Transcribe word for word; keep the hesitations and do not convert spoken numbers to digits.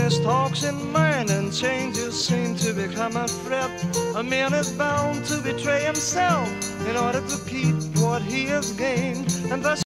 his talks in mind, and changes seem to become a threat. A man is bound to betray himself in order to keep what he has gained, and thus